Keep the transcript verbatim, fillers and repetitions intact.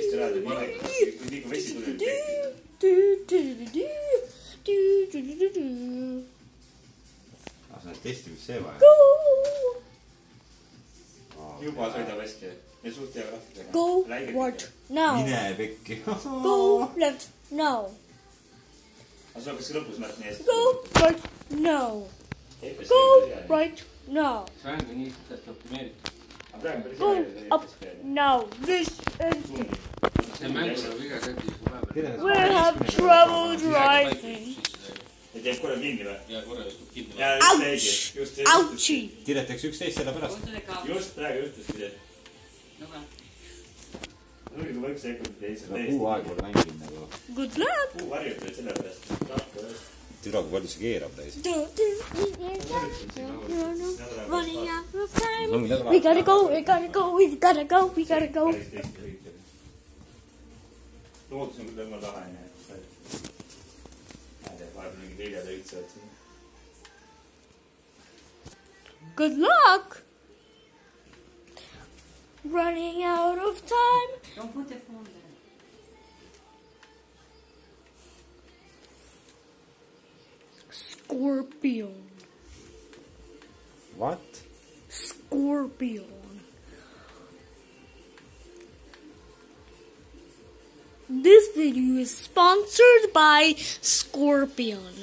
täiesti ära, kui liiga vesi tuleb. Ah, sa oled testimist see vaja. Juba sõidab hästi. Ja suht hea graafikega. Go right now. Mine pekki. Go left now. Aga sul hakkas lõpus märt nii hästi. Go right now. Go right now. See mäng on nii suhteliselt optimeeritud. Go up now. This is... See mäng on viga see, We have trouble driving. Ja teeb korra kinni või? ja korra just kinni. Ouch! Ouchie! Tiretaks üksteist selle pärast. Just praegu juhtuski see. Null kui võiks sekundit teisel Seda kuu aeg pole mänginud nagu. Good luck! Kuu varjud olid selle pärast. Türa, kui palju see keerab täis. Running out of time. We gotta go, we gotta go, we gotta go, we gotta go. Loodus on küll tõmma taha, nii et vahepeal mingi teljad õitsevad siin. Good luck! Running out of time. Don't put the phone there. Scorpion. What? Scorpion. This video is sponsored by Scorpion.